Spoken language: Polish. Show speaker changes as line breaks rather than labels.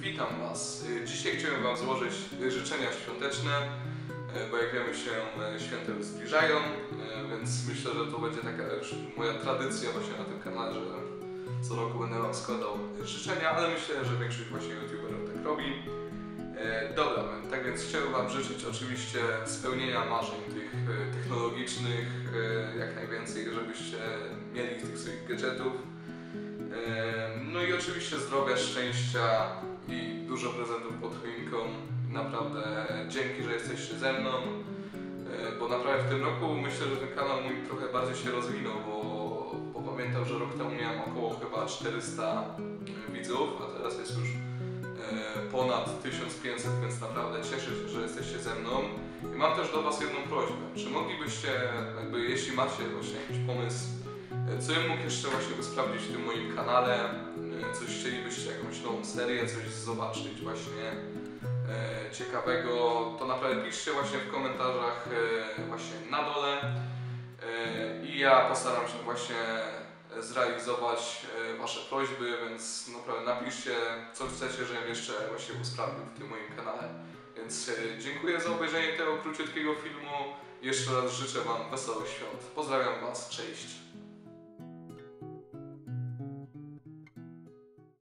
Witam Was. Dzisiaj chciałem Wam złożyć życzenia świąteczne, bo jak wiemy się święta już zbliżają, więc myślę, że to będzie taka już moja tradycja właśnie na tym kanale, że co roku będę Wam składał życzenia, ale myślę, że większość właśnie youtuberów tak robi. Dobra, tak więc chciałem Wam życzyć oczywiście spełnienia marzeń tych technologichnych, jak najwięcej, żebyście mieli tych swoich gadżetów. No i oczywiście zdrowia, szczęścia i dużo prezentów pod choinką. Naprawdę dzięki, że jesteście ze mną, bo naprawdę w tym roku myślę, że ten kanał mój trochę bardziej się rozwinął, bo pamiętam, że rok temu miałem około chyba 400 widzów, a teraz jest już ponad 1500, więc naprawdę cieszę się, że jesteście ze mną. I mam też do Was jedną prośbę. Czy moglibyście, jeśli macie właśnie jakiś pomysł, co bym mógł jeszcze właśnie sprawdzić w tym moim kanale, coś chcielibyście, jakąś nową serię, coś zobaczyć właśnie ciekawego, to naprawdę piszcie właśnie w komentarzach właśnie na dole i ja postaram się właśnie zrealizować Wasze prośby, więc naprawdę napiszcie, co chcecie, żebym jeszcze właśnie usprawnił w tym moim kanale. Więc dziękuję za obejrzenie tego króciutkiego filmu. Jeszcze raz życzę Wam wesołych świąt. Pozdrawiam Was, cześć!